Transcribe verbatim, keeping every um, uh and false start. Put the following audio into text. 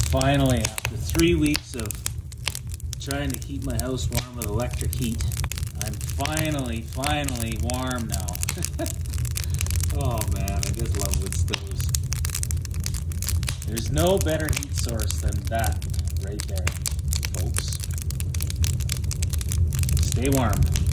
Finally, after three weeks of trying to keep my house warm with electric heat, I'm finally, finally warm now. Oh man, I just love wood stoves. There's no better heat source than that right there, folks. Stay warm.